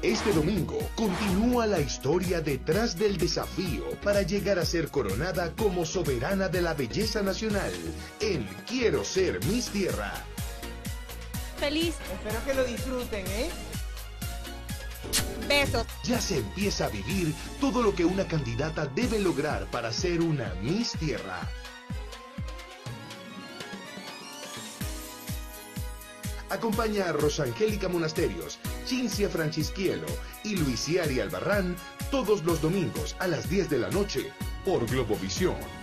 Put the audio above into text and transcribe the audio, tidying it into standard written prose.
Este domingo continúa la historia detrás del desafío para llegar a ser coronada como soberana de la belleza nacional en Quiero Ser Miss Tierra. Feliz. Espero que lo disfruten, ¿eh? Besos. Ya se empieza a vivir todo lo que una candidata debe lograr para ser una Miss Tierra. Acompaña a Rosangélica Monasterios, Cincia Francisquielo y Luisiari Albarrán todos los domingos a las 10 de la noche por Globovisión.